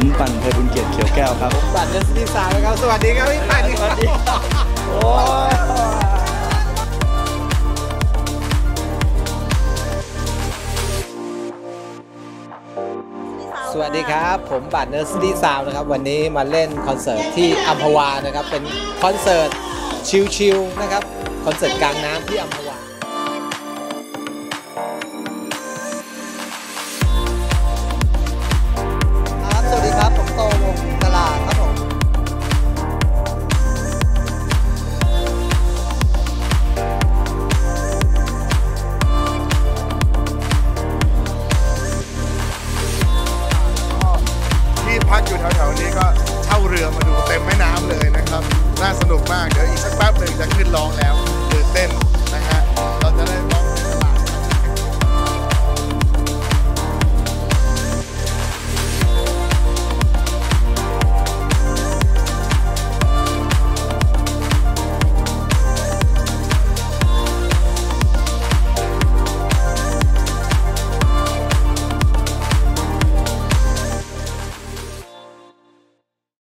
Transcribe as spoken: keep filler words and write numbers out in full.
ผมปั่นเพลินเกียรติเขียวแก้วครับปั่นเดสติสามนะครับสวัสดีครับพี่ปั่นสวัสดีโอ้สวัสดีครับผมบัตรเนอร์สตี้ซาวนะครับวันนี้มาเล่นคอนเสิร์ตที่อัมพวานะครับเป็นคอนเสิร์ตชิลๆนะครับคอนเสิร์ตกลางน้ำที่อัมพวาครับสวัสดีครับผมโตวงตลาดครับผมที่พักอยู่แถวๆนี้ก็เช่าเรือมาดูเต็มแม่น้ำเลยนะครับน่าสนุกมากเดี๋ยวอีกสักแป๊บหนึ่งจะขึ้นร้องแล้วตื่นเต้น